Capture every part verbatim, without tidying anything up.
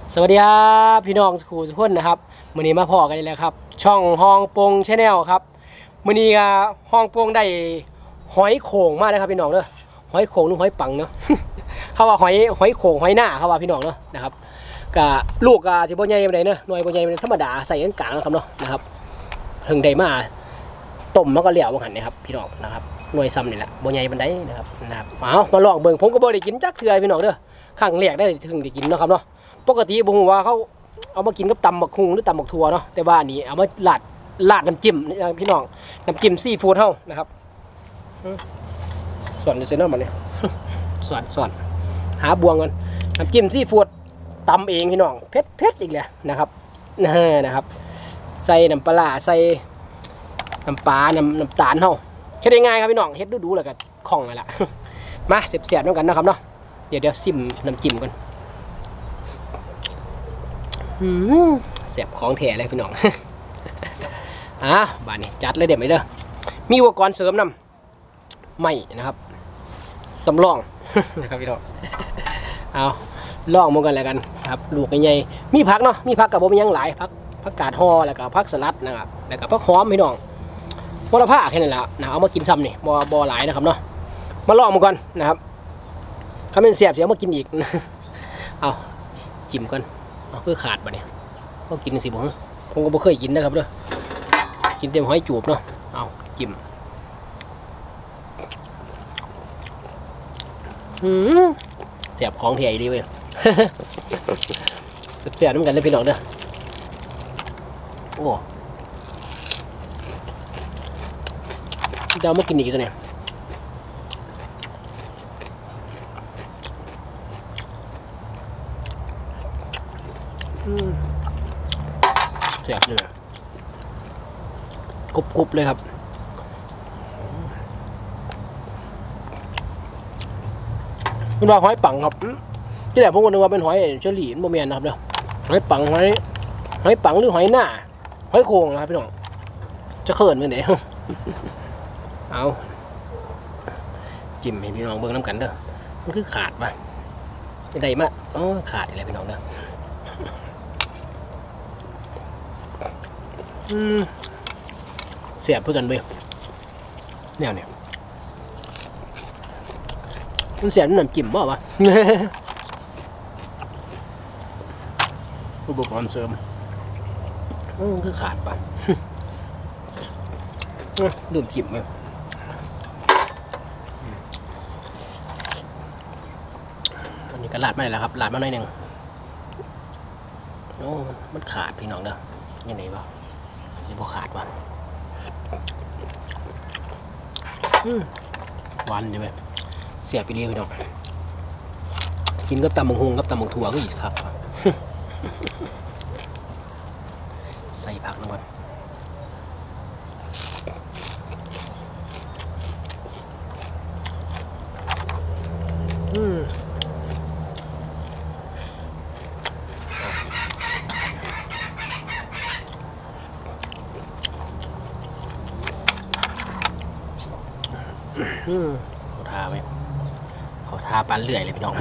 สวัสดีครับพี่น้องสกูสุขคนนะครับมื้อนี้มาพอกันแล้วครับช่องฮองปงชาแนลครับมื้อนี้ฮองปงได้หอยโข่งมานะครับพี่น้องเด้อหอยโข่งหรือหอยปังเนาะ เขาว่าหอยหอยโข่งหอยหน้าเขาว่าพี่น้องเนาะนะครับกะลูกกะสิบ่ใหญ่ปานใดเนาะหน่วยบ่ใหญ่เป็นธรรมดาใส่กลางๆนะครับเนาะนะครับถึงได้มาต้มมันก็เหลวบ่หั่นนะครับพี่น้องนะครับหน่วยซ้ำนี่แหละบ่ใหญ่ปานใดนะครับนะครับเอามาลองเบิ่งผมก็บ่ได้กินจักเทื่อพี่น้องเด้อครั้งแรกได้ถึงได้กินเนาะครับเนาะปกติผมว่าเขาเอามากินกับตำบักคุงหรือตำบักทั่วเนาะแต่ว่าอันนี้เอามาลาดลาดน้ำจิ้มพี่น้องน้ำจิ้มซีฟู้ดเท่านะครับส่วนอยู่เซนต์มันเนี่ยส่วนส่วนหาบวงกันน้ำจิ้มซีฟู้ดตำเองพี่น้องเผ็ดเผ็ดอีกเลยนะครับนะครับใส่น้ำปลาใส่น้ำปลาน้ำน้ำตาลเท่าเฮ็ดได้ง่ายครับพี่น้องเฮ็ดดูดูแล้วก็คล่องเลยล่ะมาเสียบๆด้วยกันนะครับเนาะเดี๋ยวเดี๋ยวซิมน้ำจิ้มกันเสียบของแถเลยพี่น้อง อ่ะบ้านนี้จัดเลยเด็ดไหมเด้อมีอุปกรณ์เสริมนำไม่นะครับสำรอง นะครับพี่น้องเอาลองมากันแล้วกันครับลูกใหญ่ๆมีผักเนาะมีผักกับผมยังหลายผักผักกาดห่อแล้วก็ผักสลัดนะครับแล้วก็ผักหอมพี่น้องโหระพาแค่นั้นแหละนะเอามากินซ้ำนี่บ่บ่หลายนะครับเนาะมาลองมาก่อนนะครับถ้าเป็นเสียบเสียมากินอีก เอาจิ้มกันเพื่อขาดปะเนี่ยก็กินสิผมผมก็ไม่เคยกินนะครับเด้อกินเต็มหอยจูบเนาะเอาจิ้มเสียบของเทียดีเว้ย เสียบน้ำกันเลยพี่น้องเด้อโอ้เดี๋ยวมากินอีกตัวเนี่ยเสียบเลยกรุบๆเลยครับเป็นว่าหอยปังครับที่แรกผมก็นึกว่าเป็นหอยเชอรี่โมเมนนะครับเนาะหอยปังหอยหอยปังหรือหอยหน้าหอยโข่งนะครับพี่น้องจะเขินไปไหน เอาจิ้มให้พี่น้องเบิ่งน้ำกันเด้อมันคือขาดป่ะจะได้มาอ๋อขาดอะไรพี่น้องเด้อเสียบเพื่อกันไปแนวเนี่ยมันเสียบน้ำจิ้มบ่วะ อุปกรณ์เสริมมันคือขาดป่ะ ดื่มจิ้มไหมอันนี้ก็ลาดมาแล้วครับลาดมาหน่อยหนึ่งโอ้มันขาดพี่น้องเด้อยังไงวะนี่พอขาดวะหวานใช่ไหมเสียบไปเรียพี่น้องกินกับตำบักหุ่งกับตำบักถั่วก็อีกครับ ใส่ผักลงไปอืมเขาทาไว้เขาทาปานเลื่อยเลยพี่น้อง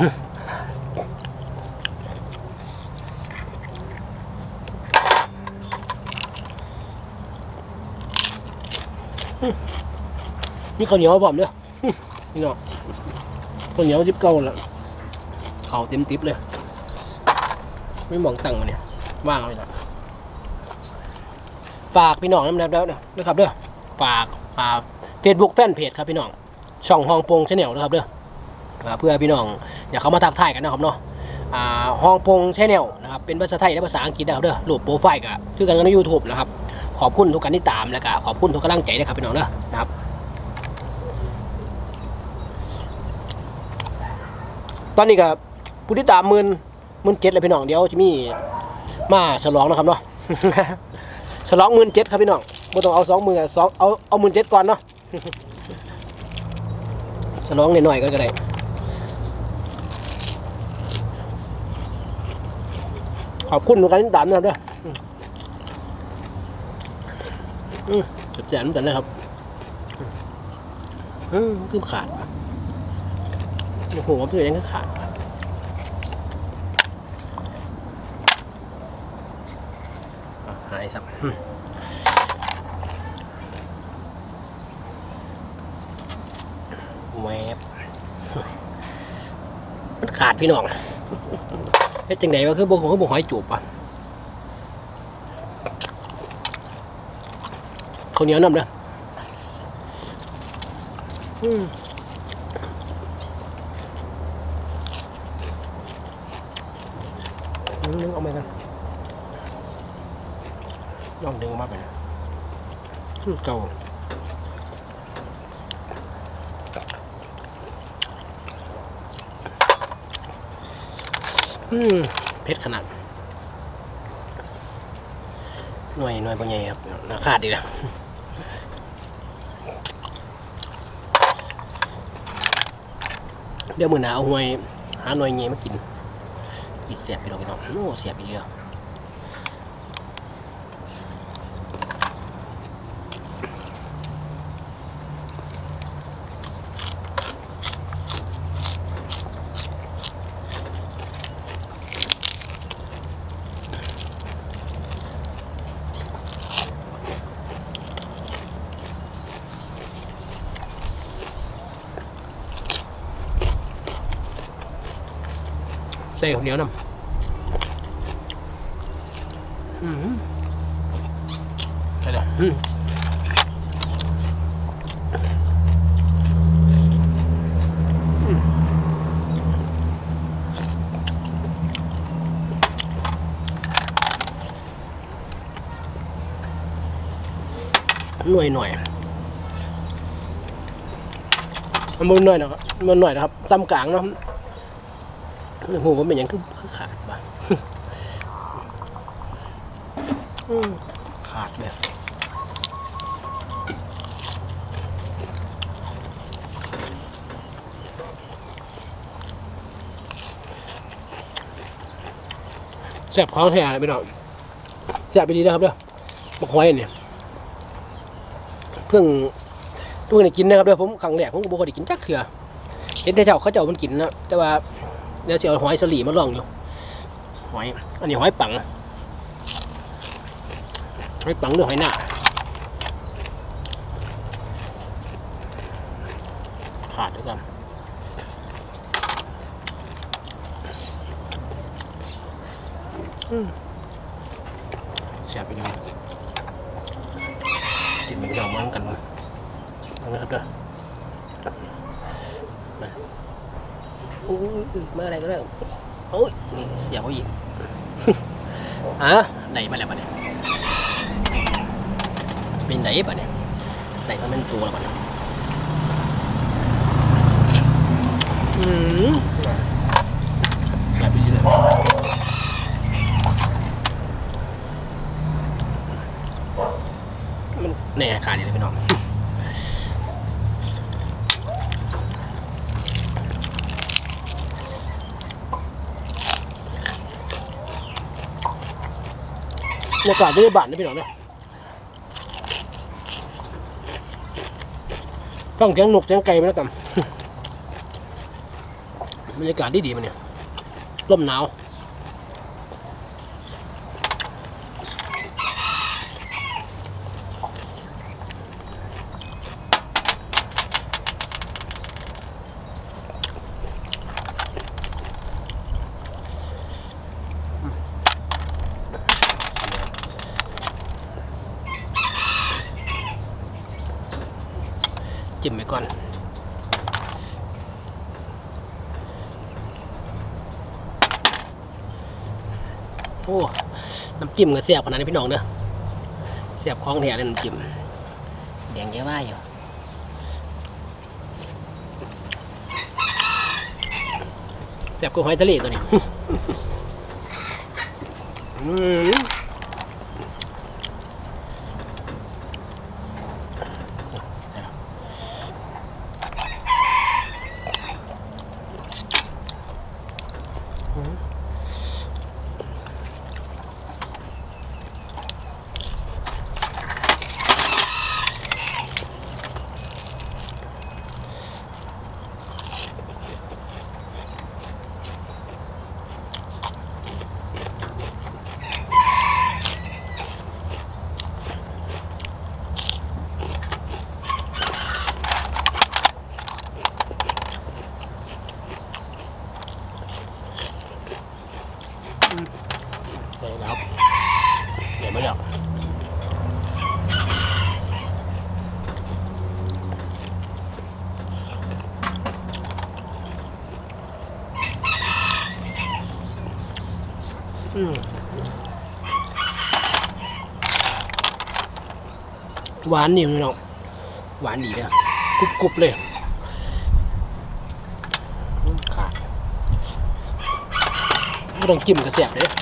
นี่ข้าวเหนียวผมเนี่ยพี่น้องข้าวเหนียวจิบเก่าแล้วเขาเต็มติ๊บเลยไม่มองตังค์เนี่ยว่างเลยนะฝากพี่น้องน้ำแล้วนะครับเด้อฝากฝากเฟซบุ๊กแฟนเพจครับพี่น้องช่องฮองปงชาแนลนะครับเด้อเพื่อพี่น้องอยากเข้ามาทักทายกันนะครับเนาะฮองปงชาแนลนะครับเป็นภาษาไทยและภาษาอังกฤษนะครับเด้อรูปโปรไฟล์กับชื่อกันในยูทูบนะครับขอบคุณทุกการที่ตามและก็ขอบคุณทุกกำลังใจนะครับพี่น้องเด้อนะครับตอนนี้กับผู้ที่ตามหมื่นหมื่นเจ็ดเลยพี่น้องเดี๋ยวจะมีมาฉลองนะครับเนาะ ฉลองหมื่นเจ็ดครับพี่น้องไม่ต้องเอาสองหมื่นสองเอาเอาหมื่นเจ็ดก่อนเนาะ ฉลองหน่อยๆก็ได้ขอบคุณทุกการติดตามนะครับด้วยจับแสนกันนะครับคือขาดโอ้โหมันเป็นยังไงขาดหายสับแวบมันขาดพี่น้องเป็นจังไหนวะคือบุกคือบุกหอยจูบอ่ะข้าวเหนียวน้ำเด้ออืมนึกเอาไปกันลองดึงออกมาไปนะเก่าอืมเผ็ดขนาดหน่วยหน่วยบางใหญ่ครับน่าขาดดีนะเดี๋ยวมือหนาวหน่วยหาหน่วยเงี้ยมากินกินเสียบไปลองไปลองโอ้เสียบไปเยอะใส่ข้าวเหนียวน้ำอืมใช่เลยอืมหน่วยหน่อยมันหน่อยนะครับมันหน่อยนะครับซ้ำกลางเนาะหูว่าเป็นยังคือขาดบ้างขาดเลยแซ่บของแท้เลยพี่น้องแซ่บไปดีนะครับเด้อมะขอยเนี่ยเพิ่งเพิ่งได้กินนะครับเด้อผมครั้งแรกผมก็บ่เคยได้กินจักเถื่อเห็นแต่เจ้าเขาเจ้ามันกินนะแต่ว่าเดี๋ยวจะเอาหอยสลีมาลองอยู่หอยอันนี้หอยปังหอยปังหรือหอยหน้าขาดด้วยกันเสียบไปเลยจิ้มไปลองมันกันนะครับเด้อมาอะไรก็ได้โอ้ยนี่อยากเขาอีกอ่ะไหนมาแล้วปะเนี่ยเป็นไหนปะเนี่ยไหนมันเป็นตัวแล้วปะเนี่ยอืมอยากไปเลยมันแน่ขาดเลยพี่น้องอากาศไม่ได้บานนะพี่น้องนะต้องเสียงนกเสียงไก่ไปแล้วกันบรรยากาศดีดีมันเนี่ยลมหนาวจิ้มไปก่อนโอ้น้ำจิ้มก็เสียบขนาดนี้พี่น้องเด้อเสียบคล้องแถวเลยน้ำจิ้มแดงเยอะว่าอยู่เสียบกุ้งหอยทะเลตัวนี้อืมห็นไหมเนี่ยอืมหวานนี่พี่น้องหวานดีเลยกรุบกรุบเลยขาดไม่ต้องจิ้มกระเสียบเลย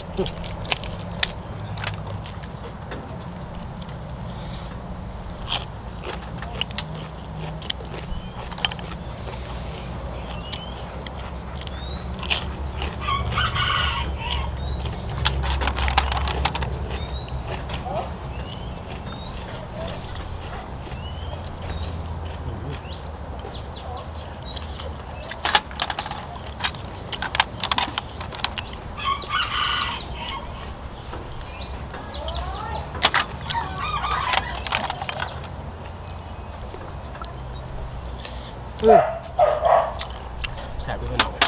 อืมแซ่บด้วยน้อง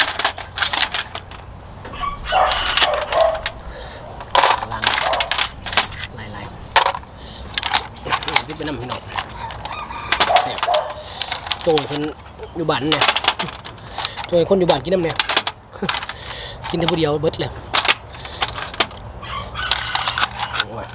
ล้างลายลายที่เป็นน้ำพี่น้องแซ่บโจ้คนอยู่บ้านเนี่ยโจ้คนอยู่บ้านกินน้ำเนี่ยกินแต่ผู้เดียวเบิดเลยโอ้ย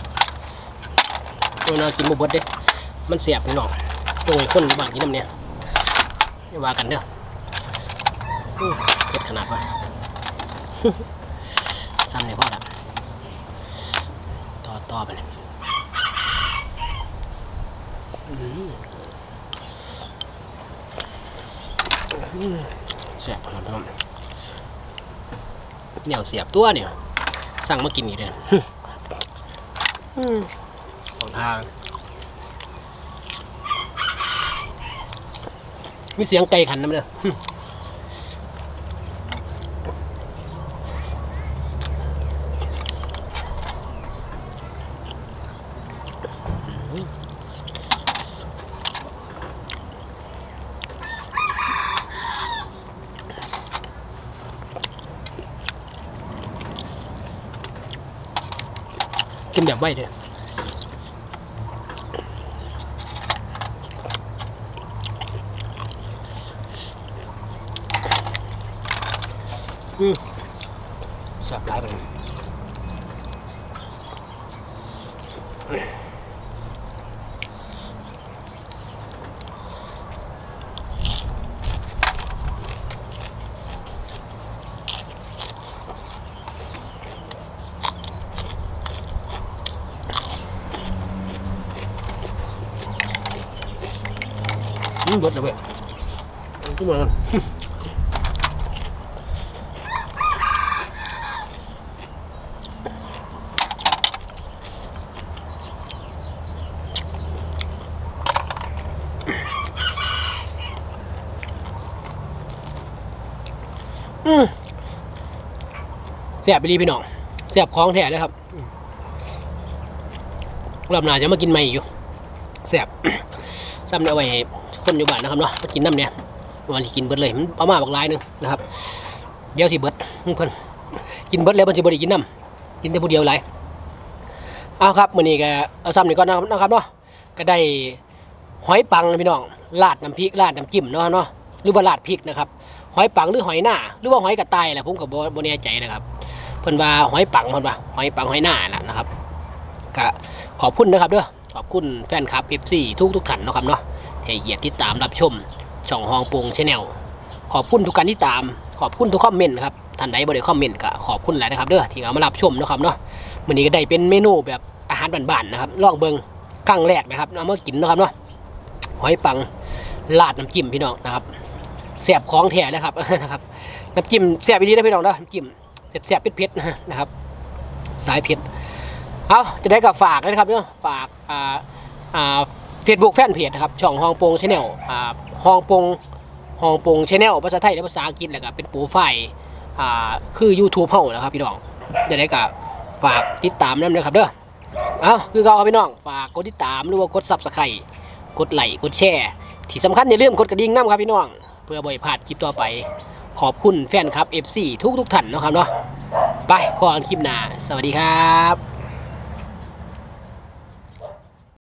โจ้น่ากินบุบเบิดเด้มันแซ่บพี่น้องโจ้คนอยู่บ้านกินน้ำเนี่ยว่ากันเด้อเผ็ดขนาดว่าซ้ำเลยพ่อละต่อต่อไปเลยแซ่บขนาดนั้นเหนียวเสียบตัวเนี่ยสั่งมากินอีกเลยของทางมีเสียงไก่ขันน้ำเนี่ยกินแบบไว้เลยอืมแซ่บหลายไปอืมเบิดเลยเว้ยขึ้นมาอืมแซ่บไปดีพี่น้องแซ่บคล้องแท้เลยครับรอบหน้าจะมากินใหม่อยู่แซ่บซ้ำเอาไว้คนอยู่บ้านนะครับเนาะมากินน้ำเนี่ยวันที่กินเบิดเลยมันประมาณบักลายนึงนะครับเดี๋ยวสิเบิดคนกินเบิดแล้วมันจะบริกินน้ำกินแต่ผู้เดียวไรเอาครับมื้อนี้ก็เอาซ้ำนี่ก่อนนะครับเนาะก็ได้หอยปังนะพี่น้องราดน้ำพริกราดน้ำจิ้มเนาะเนาะหรือว่าราดพริกนะครับหอยปังหรือหอยหน้าหรือว่าหอยกระต่ายแหละผมกับโบแน่ใจนะครับเพิ่นว่าหอยปังเพิ่นว่าหอยปังหอยหน้าแหละนะครับก็ขอบคุณนะครับเด้อขอบคุณแฟนคลับ เอฟ ซี ทุกทุกท่านนะครับเนาะให้เหยียดติดตามรับชมช่องฮองปงชาแนลขอบคุณทุกการที่ตามขอบคุณทุกคอมเมนต์ครับท่านใดบ่ได้คอมเมนต์ก็ขอบคุณหลายนะครับเด้อที่เอามารับชมนะครับเนาะมื้อนี้ก็ได้เป็นเมนูแบบอาหารบ้านๆนะครับลองเบิ่งครั้งแรกนะครับเอามากินนะครับเนาะหอยปังราดน้ำจิ้มพี่น้องนะครับแซ่บของแท้เลยครับนะครับน้ำจิ้มแซ่บดีนะพี่น้องเนาะน้ำจิ้มแซ่บๆเผ็ดๆนะครับสายเผ็ดเอาจะได้กับฝากนะครับเนาะฝากอ่าอ่าเฟซบุ๊กแฟนเพจนะครับช่องฮองปงชาแนลอ่าฮองปงฮองปงชาแนลภาษาไทยและภาษาอังกฤษแหละครับเป็นโปรไฟล์อ่าคือ YouTube เฮานะครับพี่น้องจะได้กับฝากติดตามนั่นนะครับเด้อเอาคือเขาครับพี่น้องฝากกดติดตามหรือว่ากดซับสไครต์กดไลค์กดแชร์ที่สำคัญอย่าลืมกดกระดิ่งน้ำครับพี่น้องเพื่อบ่อยพลาดคลิปต่อไปขอบคุณแฟนครับ เอฟ ซี ทุกทุกท่านนะครับเนาะไปพอกันคลิปหน้าสวัสดีครับ